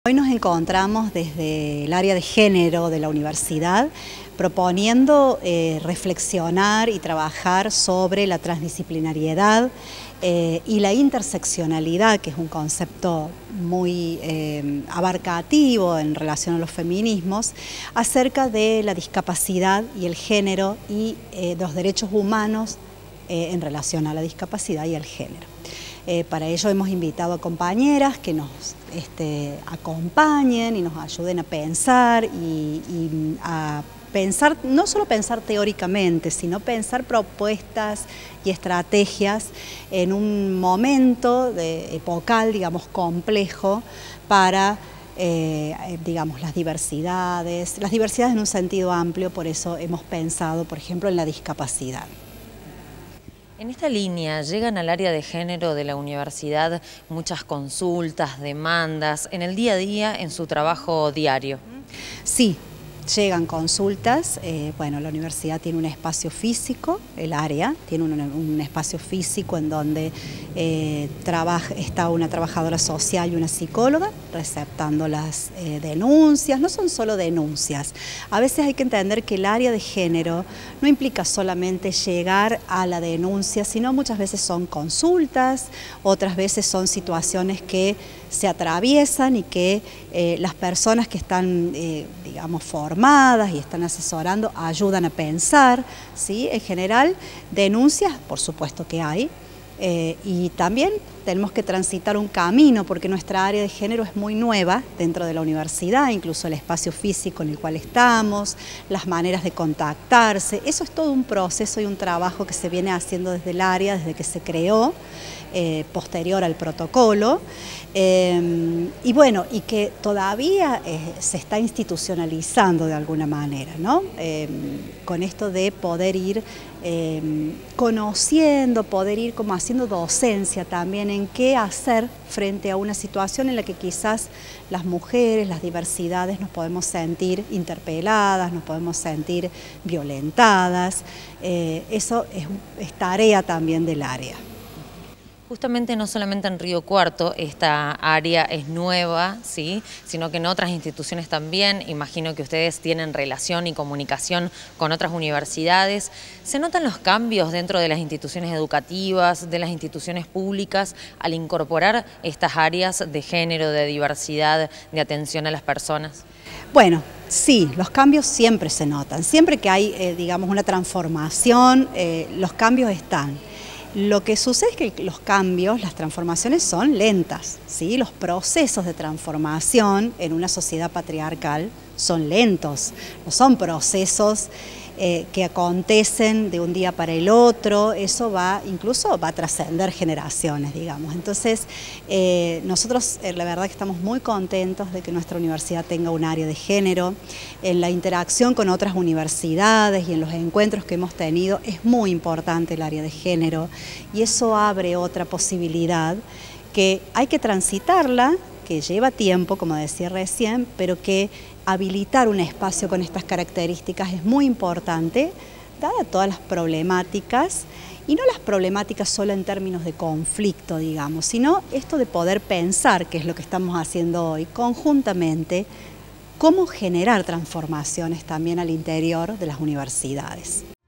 Hoy nos encontramos desde el área de género de la universidad proponiendo reflexionar y trabajar sobre la transdisciplinariedad y la interseccionalidad, que es un concepto muy abarcativo en relación a los feminismos, acerca de la discapacidad y el género y los derechos humanos en relación a la discapacidad y el género. Para ello hemos invitado a compañeras que nos acompañen y nos ayuden a pensar y a pensar, no solo pensar teóricamente, sino pensar propuestas y estrategias en un momento epocal, digamos, complejo para digamos, las diversidades en un sentido amplio. Por eso hemos pensado, por ejemplo, en la discapacidad. En esta línea, ¿llegan al área de género de la universidad muchas consultas, demandas, en el día a día, en su trabajo diario? Sí, llegan consultas. Bueno, la universidad tiene un espacio físico, el área tiene un espacio físico en donde está una trabajadora social y una psicóloga receptando las denuncias. No son solo denuncias, a veces hay que entender que el área de género no implica solamente llegar a la denuncia, sino muchas veces son consultas, otras veces son situaciones que se atraviesan y que las personas que están, digamos, formadas y están asesorando ayudan a pensar, ¿sí? En general, denuncias, por supuesto que hay, y también tenemos que transitar un camino porque nuestra área de género es muy nueva dentro de la universidad, incluso el espacio físico en el cual estamos, las maneras de contactarse. Eso es todo un proceso y un trabajo que se viene haciendo desde el área, desde que se creó, posterior al protocolo, y bueno, y que todavía se está institucionalizando de alguna manera, ¿no? Con esto de poder ir conociendo, poder ir como haciendo docencia también en qué hacer frente a una situación en la que quizás las mujeres, las diversidades nos podemos sentir interpeladas, nos podemos sentir violentadas. Eso es tarea también del área. Justamente no solamente en Río Cuarto esta área es nueva, ¿sí?, sino que en otras instituciones también. Imagino que ustedes tienen relación y comunicación con otras universidades. ¿Se notan los cambios dentro de las instituciones educativas, de las instituciones públicas, al incorporar estas áreas de género, de diversidad, de atención a las personas? Bueno, sí, los cambios siempre se notan. Siempre que hay, digamos, una transformación, los cambios están. Lo que sucede es que los cambios, las transformaciones son lentas, ¿sí? Los procesos de transformación en una sociedad patriarcal son lentos, no son procesos que acontecen de un día para el otro. Eso incluso va a trascender generaciones, digamos. Entonces, nosotros la verdad que estamos muy contentos de que nuestra universidad tenga un área de género. En la interacción con otras universidades y en los encuentros que hemos tenido es muy importante el área de género, y eso abre otra posibilidad que hay que transitarla, que lleva tiempo, como decía recién, pero que habilitar un espacio con estas características es muy importante, dadas todas las problemáticas, y no las problemáticas solo en términos de conflicto, digamos, sino esto de poder pensar, que es lo que estamos haciendo hoy, conjuntamente, cómo generar transformaciones también al interior de las universidades.